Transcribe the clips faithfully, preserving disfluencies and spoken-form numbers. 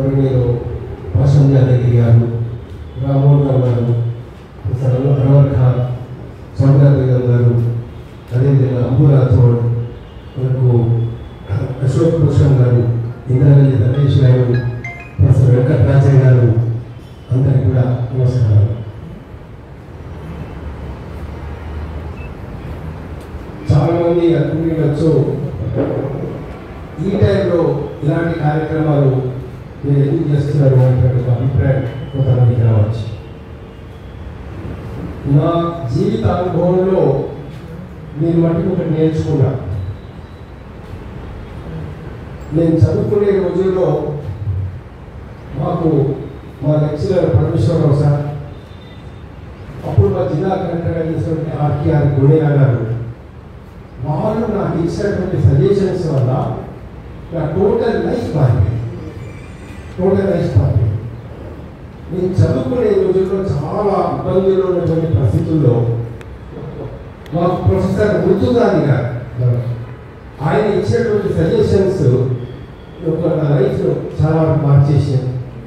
నేను భాషం యాదగిరి గారు, రామ్మోహన్ రావు గారు, అరవర్ ఖాన్, సౌందర్య బేగం గారు, అదేవిధంగా అంబు రాథోడ్, మనకు అశోక్ భూషణ్ గారు, ఇంద్రవల్లి నరేష్ గారు, ప్రొఫెసర్ వెంకటరాజయ్య గారు, అందరికీ కూడా నమస్కారాలు. చాలామంది అనుకుంటూ ఈ టైంలో ఇలాంటి కార్యక్రమాలు మీరు ఎందుకు చేస్తున్నారు అనేటువంటి ఒక అభిప్రాయం కొంతమందికి రావచ్చు. నా జీవిత అనుభవంలో నేను మట్టుకు ఒకటి నేర్చుకున్నా. నేను చదువుకునే రోజుల్లో మాకు మా లెక్చరర్ పరమేశ్వరరావు సార్, అప్పుడు మా జిల్లా కలెక్టర్గా చేసినటువంటి ఆర్కేఆర్ గుణేగా గారు, వాళ్ళు నాకు ఇచ్చినటువంటి సజెషన్స్ వల్ల నా టోటల్ లైఫ్ మారింది. టోటల్ లైఫ్ మారింది. నేను చదువుకునే రోజుల్లో చాలా ఇబ్బందులు ఉన్నటువంటి పరిస్థితుల్లో మాకు ప్రొఫెసర్ మృతుగాని గారు ఆయన ఇచ్చినటువంటి సజెషన్స్ ఒక నా లైఫ్ చాలా మార్చేసాను.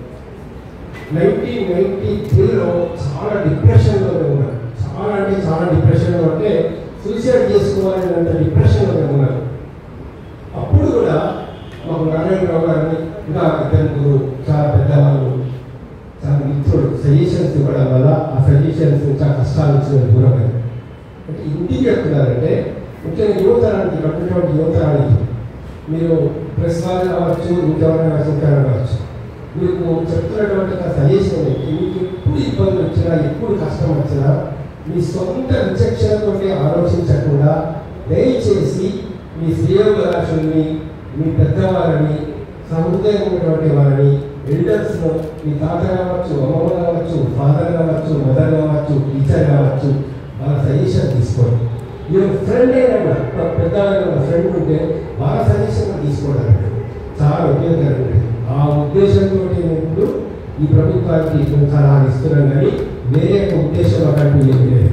నైన్టీన్ నైన్టీ త్రీలో చాలా డిప్రెషన్లో ఉన్నాను. చాలా అంటే చాలా డిప్రెషన్లో అంటే సూసైడ్ చేసుకోవాలని అంత డిప్రెషన్లో ఉన్నాను. అప్పుడు కూడా మాకు నారాయణరావు గారిని ఇంకా ఇద్దరు చాలా పెద్దవాళ్ళు చాలా మిత్రుడు సజెషన్స్ ఇవ్వడం వల్ల ఆ సజెషన్స్ చాలా కష్టాలు వచ్చిన దూరమైంది. అంటే ఇంటికి చెప్తున్నారంటే ముఖ్యంగా యువతరానికి కట్టినటువంటి యువతరానికి మీరు ప్రెస్ వాళ్ళు కావచ్చు, ఇంకెవరైనా ఇంకెవరైనా కావచ్చు, మీకు చెప్తున్నటువంటి సజెషన్ మీకు ఎప్పుడు ఇబ్బంది వచ్చినా ఎప్పుడు కష్టం వచ్చినా మీ సొంత విచక్షణతో ఆలోచించకుండా దయచేసి మీ శ్రేయోభిలాషుల్ని, మీ పెద్దవారిని, సహృదయం ఉన్నటువంటి వారిని, ఎల్డర్స్ను, మీ తాత కావచ్చు, అమ్మమ్మ కావచ్చు, ఫాదర్ కావచ్చు, మదర్ కావచ్చు, టీచర్ కావచ్చు, వాళ్ళ సజెషన్ తీసుకోండి. మీరు ఫ్రెండ్ అయినా పెద్దవాళ్ళ ఫ్రెండ్ ఉంటే వాళ్ళ సజెషన్ తీసుకోవడానికి చాలా ఉపయోగకరంగా ఉంటుంది. ఆ ఉద్దేశంతో నేను ఇప్పుడు ఈ ప్రభుత్వానికి మేము సలహా ఇస్తున్నాం, కానీ వేరే ఒక ఉద్దేశం అలాంటివి ఏమి లేదు.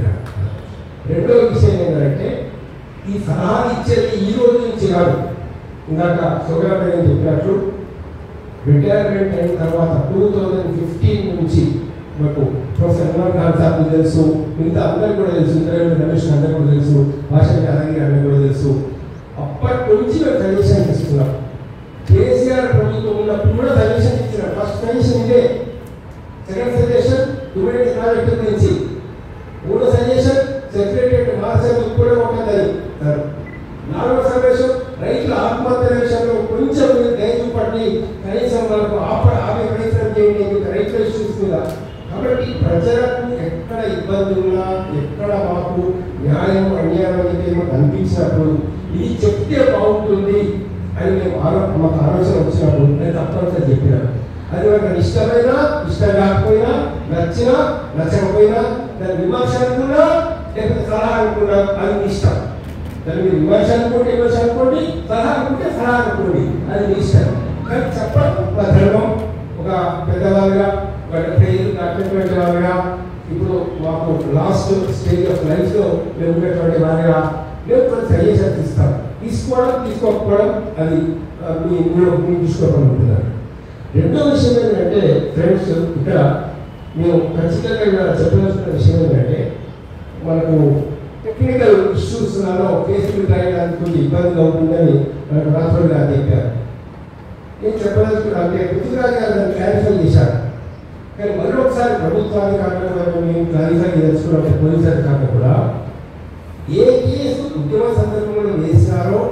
రెండవ విషయం ఏంటంటే ఈ సలహా ఇచ్చేది ఈ రోజు నుంచి కాదు. ఇందాక సోగరాబాయ్ చెప్పినట్లు రిటైర్మెంట్ అయిన తర్వాత టూ థౌజండ్ ఫిఫ్టీన్ నుంచి మాకు ప్రొఫెసర్ ఇమ్రాన్ ఖాన్ సార్కి తెలుసు, మిగతా అందరికీ కూడా తెలుసు, ఇంద్రవేణి రమేష్ అందరికీ కూడా తెలుసు, భాషా యాదగిరి అందరికీ కూడా తెలుసు. అప్పటి నుంచి మేము సజెషన్ ఇస్తున్నాం. కేసీఆర్ ప్రభుత్వం ఉన్నప్పుడు కూడా సజెషన్ ఇచ్చినాం. ఫస్ట్ సజెషన్ ఇదే, సెకండ్ సజెషన్ హ్యూమనిటీ ప్రాజెక్టు గురించి, మూడో సజెషన్ సెక్రటరియట్ మార్చని కూడా ఉంటుందని, నాలుగో సజెషన్ రైతుల ఆత్మహత్య విషయంలో కొంచెం దయచూ పట్టి కనీసం వాళ్ళకు ఆప ఆమె ప్రయత్నం చేయండి రైతుల ఇష్యూస్ మీద. కాబట్టి ప్రజలకు ఎక్కడ ఇబ్బంది ఉన్నా, ఎక్కడ మాకు న్యాయం అన్యాయం అయితే మాకు అనిపించినప్పుడు ఇది చెప్తే బాగుంటుంది అని మేము ఆలో మాకు ఆలోచన వచ్చినప్పుడు నేను తప్పనిసరి చెప్పినాను. అది మనకు ఇష్టమైనా ఇష్టం కాకపోయినా, నచ్చినా నచ్చకపోయినా, దాని విమర్శ అనుకున్నా లేకపోతే సలహా అనుకున్నా అది మీ ఇష్టం. దాన్ని మీరు విమర్శ అనుకోండి, విమర్శ అనుకోండి, సలహా అనుకుంటే సలహా అనుకోండి, అది మీ ఇష్టం. కానీ చెప్పడం ఒక ధర్మం, ఒక పెద్దవాళ్ళుగా, ఒక ప్రేయర్ కట్టినటువంటి వాళ్ళుగా, ఇప్పుడు మాకు లాస్ట్ స్టేజ్ ఆఫ్ లైఫ్లో మేము ఉన్నటువంటి వారిగా మేము కొన్ని సజెషన్స్ ఇస్తాం. తీసుకోవడం తీసుకోకపోవడం అది మీ మీ తీసుకోవడం ఉంటున్నారు. రెండో విషయం ఏంటంటే ఫ్రెండ్స్, ఇక్కడ మేము ఖచ్చితంగా ఇక్కడ చెప్పవలసిన విషయం ఏంటంటే మనకు టెక్నికల్ ఇష్యూస్లలో కేసులు రాయడానికి కొంచెం ఇబ్బందిగా ఉంటుందని మనకు రాష్ట్రం గారు చెప్పారు. నేను చెప్పదలుచుకున్నా అంటే పృథ్వీరాజ్ గారు దాన్ని క్లారిఫై చేశారు. కానీ మరొకసారి ప్రభుత్వాన్ని కాకుండా మేము క్లారిఫై చేసుకున్నట్టు పోలీసు అధికారులు కూడా ఏ కేసు ఉద్యమ సందర్భంలో వేసినారో,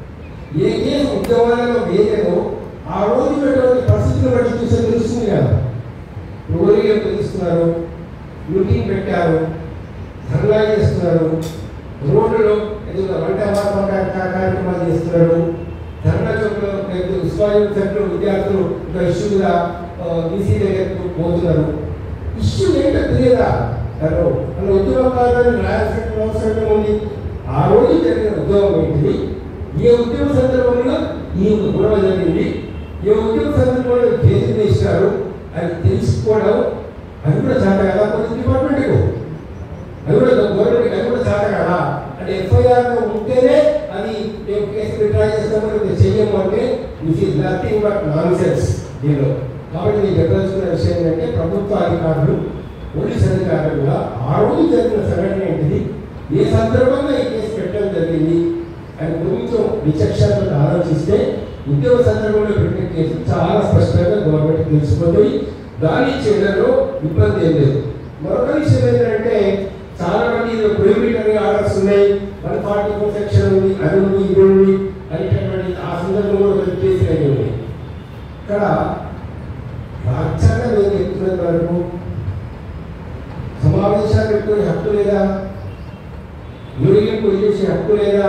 ఏ కేసు ఉద్యమాలలో వేయలేదో ఆ రోజు ఉన్నటువంటి పరిస్థితులు బట్టి చూసే తెలుస్తుంది కదా. రోడ్లు తెలుస్తున్నారు, మీటింగ్ పెట్టారు, ధర్నా చేస్తున్నారు, రోడ్లలో ఏదో వంట కార్యక్రమాలు చేస్తున్నారు, ధర్నా చౌక్లో ఉస్మానియా సెంటర్ విద్యార్థులు ఒక ఇష్యూ మీద బీసీ దగ్గరకు పోతున్నారు. ఇష్యూ ఏంటో తెలియదా అలా ఉద్యమకాలని రాయాల్సిన అవసరం ఉంది. ఆ రోజు జరిగిన ఉద్యమం ఏంటిది, ఏ ఉద్యమ సందర్భంలో ఈ గొడవ జరిగింది, ఏ ఉద్యమ సందర్భంలో కేసులు వేసినారు అని తెలుసుకోవడం అది కూడా చేత కదా కొన్ని డిపార్ట్మెంట్కు, అది కూడా గవర్నమెంట్కి అది కూడా చేత కదా. అంటే ఎఫ్ఐఆర్లో ఉంటేనే అది మేము కేసు విత్డ్రా చేస్తామని చెయ్యము అంటే this is nothing but nonsense. దీనిలో కాబట్టి నేను చెప్పదలుచుకున్న విషయం ఏంటంటే ప్రభుత్వ అధికారులు పోలీస్ అధికారులు కూడా ఆ రోజు జరిగిన సంఘటన ఏంటిది, ఏ సందర్భంగా ఈ కేసు పెట్టడం జరిగింది అని కొంచెం విచక్షణతో ఆలోచిస్తే ఉద్యోగ సందర్భంలో పెట్టిన కేసు చాలా స్పష్టంగా గవర్నమెంట్ తెలిసిపోతుంది. దాని చేయడంలో ఇబ్బంది ఏం లేదు. మరొక విషయం ఏంటంటే చాలా మంది ప్రొహిబిటరీ ఆర్డర్స్ ఉన్నాయి, వన్ ఫార్టీ ఫోర్ సెక్షన్ ఉంది, అది ఉంది, ఇది ఉంది అనేటటువంటి ఆ సందర్భంలో కేసులు అవి ఉన్నాయి. ఇక్కడ రాజ్యాంగం ఏం చెప్తున్నది వరకు సమావేశాలు పెట్టుకునే హక్కు లేదా, యూనియన్ చేసే హక్కు లేదా?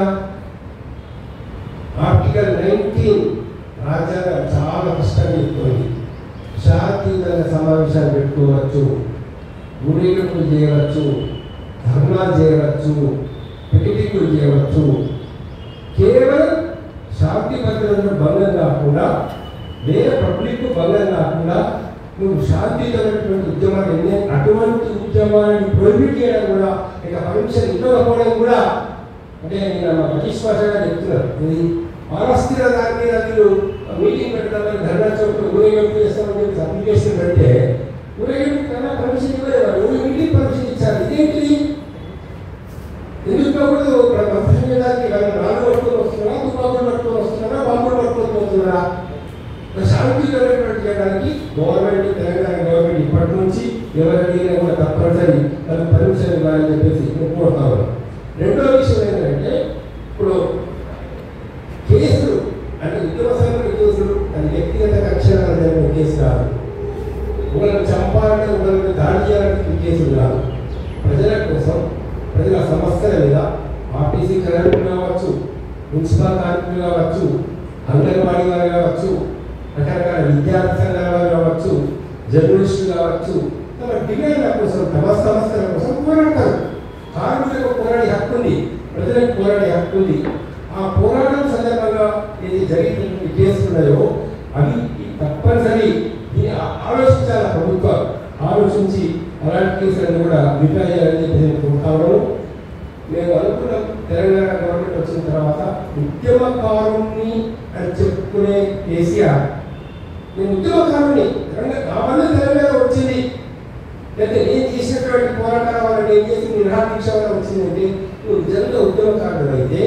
ఆర్టికల్ నైన్టీన్ రాజ్యాంగం చాలా కష్టంగా చెప్తుంది. శాంతియుతంగా సమావేశాలు పెట్టుకోవచ్చు, ఊరేగింపులు చేయవచ్చు, ధర్నాలు చేయవచ్చు, పికెటింగ్లు చేయవచ్చు. కేవలం శాంతి భద్రతలకు భంగం కాకుండా, వేరే పబ్లిక్ భంగం కాకుండా నువ్వు శాంతియుతమైనటువంటి ఉద్యమాలు ఎన్ని అటువంటి ఉద్యమాలను ప్రొహిబిట్ చేయడం కూడా, ఇక పర్మిషన్ ఇవ్వకపోవడం కూడా, అంటే నేను మా ప్రతిశ్వాసంగా చెప్తున్నారు. ఇది ఆరస్థిర దాని మీద మీరు మీటింగ్ పెట్టడం, ధర్నా చౌక్ ఊరేగింపు చేస్తామని చెప్పి అప్లికేషన్ పెడితే ఊరేగింపు కన్నా పర్మిషన్ ఇవ్వలేదు. మీటింగ్ పర్మిషన్ ఇచ్చారు. ఇదేంటిది? ఎందుకు అప్పుడు పర్మిషన్ చేయడానికి నాలుగు పట్టుకొని వస్తున్నారా, తుపాకులు పట్టుకొని వస్తున్నారా, బాంబులు పట్టుకొని పోతున్నారా? శాంతియుతమైనటువంటి చేయడానికి గవర్నమెంట్, తెలంగాణ గవర్నమెంట్ ఇప్పటి నుంచి ఎవరైనా కూడా తప్పనిసరి తనకు పర్మిషన్ ఇవ్వాలని చెప్పేసి కోరుతా ఉన్నాం. రెండో విషయం ఏంటంటే ఇప్పుడు కేసులు అంటే ఉద్యమ సంఘటన కేసులు అది వ్యక్తిగత కక్షల జరిగిన కేసు కాదు, ఒకరిని చంపాలంటే ఒకరిని దాడి చేయాలంటే కేసులు కాదు. ప్రజల కోసం, ప్రజల సమస్యల మీద ఆర్టీసీ కార్మికులు కావచ్చు, మున్సిపల్ కార్మికులు కావచ్చు, అంగన్వాడీ వారు కావచ్చు, రకరకాల విద్యార్థి సంఘాల వారు కావచ్చు, జర్నలిస్టులు కావచ్చు, తమ డిమాండ్ల కోసం, తమ సమస్యల కోసం పోరాడతారు. కార్మికులకు పోరాడే హక్కు ఉంది, ప్రజలకు పోరాడే హక్కు ఉంది. ఆ పోరాటం సందర్భంగా ఏది జరిగినటువంటి కేసులు ఉన్నాయో అవి తప్పనిసరి ఆలోచించాలి. ప్రభుత్వాలు ఆలోచించి అలాంటి కేసులను కూడా విడ్డా చేయాలని చెప్పి నేను కోరుతాను. మేము అనుకున్నాం తెలంగాణ గవర్నమెంట్ వచ్చిన తర్వాత ఉద్యమకారుణ్ణి అని చెప్పుకునే కేసీఆర్, నేను ఉద్యమకారుణ్ణి కావాలని తెలంగాణ వచ్చింది, లేకపోతే నేను చేసినటువంటి పోరాటాల వల్ల నేను చేసిన నిరాదీక్ష వల్ల వచ్చిందంటే నువ్వు నిజంగా ఉద్యమకారుడు అయితే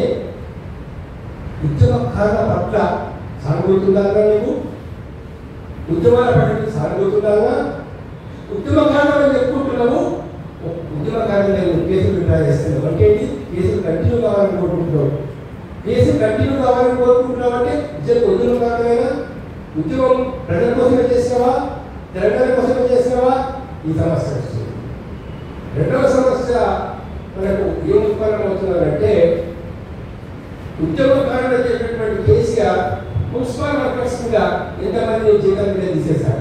ఉద్యమకారుల పట్ల సానుభూతుండాలా? నీకు ఉద్యమాల పట్ల సానుభూతుండాలా? ఉద్యమకారులు అని చెప్పుకుంటున్నావు, ఉద్యమకారులు నేను కేసులు విడ్డా చేస్తున్నావు అంటే కేసులు కంటిన్యూ కావాలని కోరుకుంటున్నావు. కేసులు కంటిన్యూ కావాలని కోరుకుంటున్నావు అంటే నిజంగా ఉద్యమకారులైనా ఉద్యమం ప్రజల కోసమే చేసినావా, తెలంగాణ కోసమే చేసినావా? ఈ సమస్య వస్తుంది. రెండవ సమస్య మనకు ఏం ఉత్పన్నం అవుతున్నారంటే ఉద్యమకారులు చెప్పినటువంటి కేసీఆర్ మున్సిపల్ వర్కర్స్ మీద ఎంతమంది జీతం మీద తీసేశారు.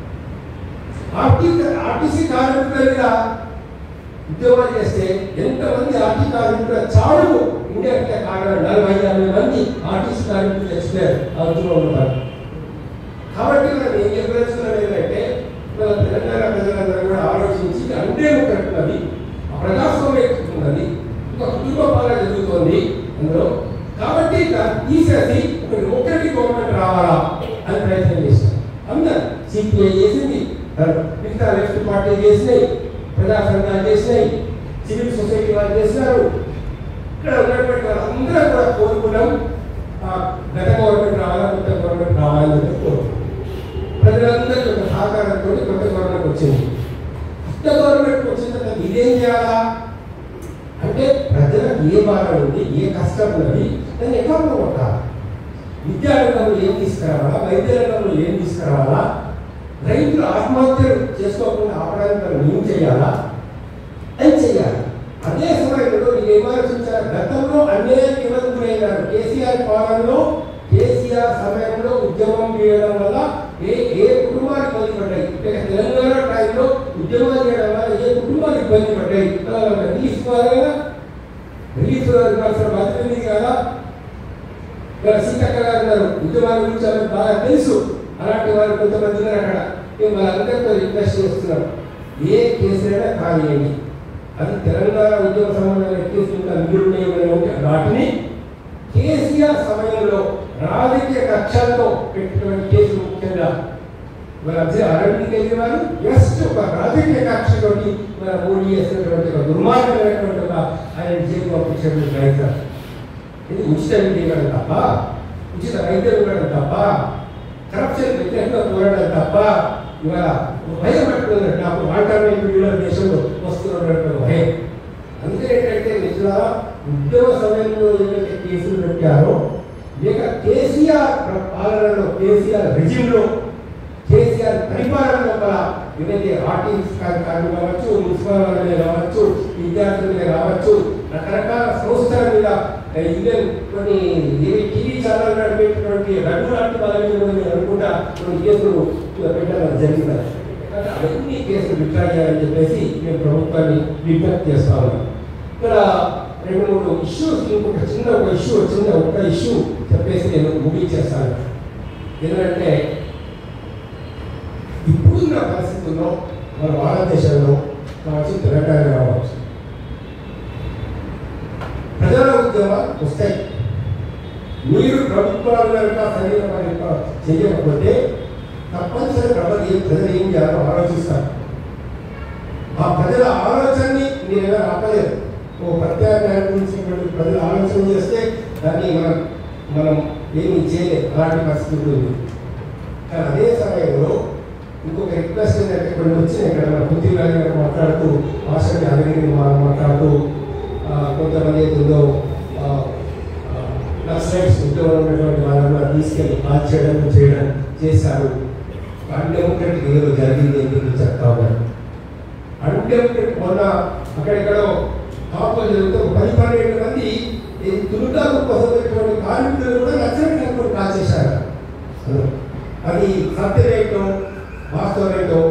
ఆర్టీసీ ఆర్టీసీ కార్మికుల మీద ఉద్యోగాలు చేస్తే ఎంతమంది ఆర్టీ కార్మికుల చావుకు ఇండియాకి కారణం నలభై యాభై మంది ఆర్టీసీ కార్మికులు చచ్చిపోయారు ఆ ఉద్యోగంలో ఉన్నారు. కాబట్టి మనం ఏం చెప్పదలుచుకున్నాం ఏంటంటే మన తెలంగాణ ప్రజలందరూ కూడా ఆలోచించి అంటే ఒకటి ప్రజాస్వామ్యం ఉన్నది, ఒక కుటుంబ పాలన జరుగుతోంది అందులో. కాబట్టి తీసేసి ఒక ఒకటి గవర్నమెంట్ రావాలా అని ప్రయత్నం చేశారు. అందరు సిపిఐ చేసింది, మిగతా లెఫ్ట్ పార్టీ చేసినాయి, ప్రజా సంఘాలు చేసినాయి, సివిల్ సొసైటీ వాళ్ళు చేసినారు. ఇక్కడ ఉన్నటువంటి వాళ్ళందరూ కూడా కోరుకున్నాం గత గవర్నమెంట్ రావాలా, కొత్త గవర్నమెంట్ రావాలని చెప్పి కోరుకున్నాం. ప్రజలందరూ యొక్క సహకారంతో కొత్త గవర్నమెంట్ వచ్చింది. కొత్త గవర్నమెంట్ వచ్చిన తర్వాత ఇదేం చేయాలా అంటే ప్రజలకు ఏ బాధ ఉంది, ఏ కష్టం ఉన్నది దాన్ని ఎట్లా కొట్టాలి, విద్యా రంగంలో ఏం తీసుకురావాలా, వైద్య రంగంలో ఏం తీసుకురావాలా, రైతులు ఆత్మహత్యలు చేసుకోకుండా ఆపడానికి మనం ఏం చేయాలా అని చేయాలి. అదే సమయంలో నేను ఆలోచించాను, గతంలో అన్యాయానికి ఎవరు గురైనారు. కేసీఆర్ పాలనలో కేసీఆర్ సమయంలో ఉద్యమం చేయడం వల్ల ఏ ఏ కుటుంబాలు ఇబ్బంది పడ్డాయి, తెలంగాణ టైంలో ఉద్యమాలు చేయడం వల్ల ఏ కుటుంబాలు ఇబ్బంది పడ్డాయి. రిలీఫ్ కదా, రిలీఫ్ ఇవ్వాల్సిన బాధ్యత ఉంది కదా. సీతక్క గారు ఉన్నారు, ఉద్యమాల గురించి వాళ్ళకి బాగా తెలుసు. అలాంటి వారు కొంతమంది ఉన్నారు అక్కడ. మేము వాళ్ళందరితో రిక్వెస్ట్ చేస్తున్నాం, ఏ కేసులైనా కానివ్వండి, అది తెలంగాణ ఉద్యమ సంబంధమైన కేసులు ఇంకా మిగిలిన వాటిని కేసీఆర్ సమయంలో రాజకీయ కక్షలతో పెట్టినటువంటి కేసులు ముఖ్యంగా మన అరవింద్ కేజ్రీవాల్ జస్ట్ ఒక రాజకీయ కక్షతోటి మన మోడీ చేసినటువంటి ఒక దుర్మార్గమైనటువంటి ఒక ఆయన జైలు పంపించడం ప్రయత్నం. ఇది ఉచిత విద్య ఇవ్వడం తప్ప, ఉచిత వైద్యం ఇవ్వడం తప్ప, కరప్షన్ వ్యతిరేకంగా పోరాడడం తప్ప ఇవాళ భయం పట్టుకున్నట్టు నాకు ఆల్టర్నేటివ్ దేశంలో వస్తున్నటువంటి భయం. అందుకే ఏంటంటే మిత్రుల ఉద్యమ సమయంలో ఏదైతే కేసులు పెట్టారో, లేక కేసీఆర్ పాలనలో, కేసీఆర్ రెజిమ్లో, కేసీఆర్ పరిపాలన లోపల ఏదైతే ఆర్టీసీ కార్మికులు కావచ్చు, మున్సిపల్ వాళ్ళ మీద కావచ్చు, విద్యార్థుల మీద కావచ్చు, రకరకాల సంస్థల మీద ఇండియన్ కొన్ని టీవీ ఛానల్ నడిపేటువంటి రఘు లాంటి వాళ్ళ మీద అనుకుంటా కొన్ని కేసులు పెట్టడం జరిగింది. అవన్నీ కేసులు విత్డ్రా చేయాలని చెప్పేసి మేము ప్రభుత్వాన్ని విజ్ఞప్తి చేస్తా ఉన్నాం. ఇక్కడ రెండు మూడు ఇష్యూస్, ఇంకొక చిన్న ఒక ఇష్యూ వచ్చింది, ఒక ఇష్యూ చెప్పేసి నేను ముగించేస్తాను. ఎందుకంటే ఇప్పుడున్న పరిస్థితుల్లో మన భారతదేశంలో కావచ్చు, తెలంగాణ కావచ్చు, ప్రజల ఉద్యమాలు వస్తాయి. మీరు ప్రభుత్వాలు కనుక సరైన పని చేయకపోతే తప్పనిసరి ప్రజలు ప్రజలు ఏం చేయాలో ఆలోచిస్తారు. ఆ ప్రజల ఆలోచనని మీరు ఎలా ఆపలేరు. ఓ ప్రత్యామ్నాయం గురించి ప్రజలు ఆలోచన చేస్తే దాన్ని మనం మనం ఏమి చేయలేదు, అలాంటి పరిస్థితి ఉంది. కానీ అదే సమయంలో ఇంకొక రిక్వెస్ట్ ఏంటంటే కొన్ని వచ్చినాయి ఇక్కడ మన బుద్ధి గారి మాట్లాడుతూ, ఆశని అడిగి మాట్లాడుతూ కొంతమంది ఏదో నక్సలైట్స్ ఉద్యోగంలో ఉన్నటువంటి వాళ్ళని తీసుకెళ్ళి కాల్ చేయడం చేయడం చేశారు. అన్డెమోక్రటిక్ ఏదో జరిగింది అని చెప్పి చెప్తా ఉన్నారు. అన్డెమోక్రటిక్ మొన్న అక్కడెక్కడో కాపులు జరిగితే ఒక పది పన్నెండు మంది దుర్గాకు కోసం పెట్టినటువంటి కార్మికులు కూడా నక్సలైట్ అనుకుని కాల్ చేశారు. అది సత్యమేంటో వాస్తవమేంటో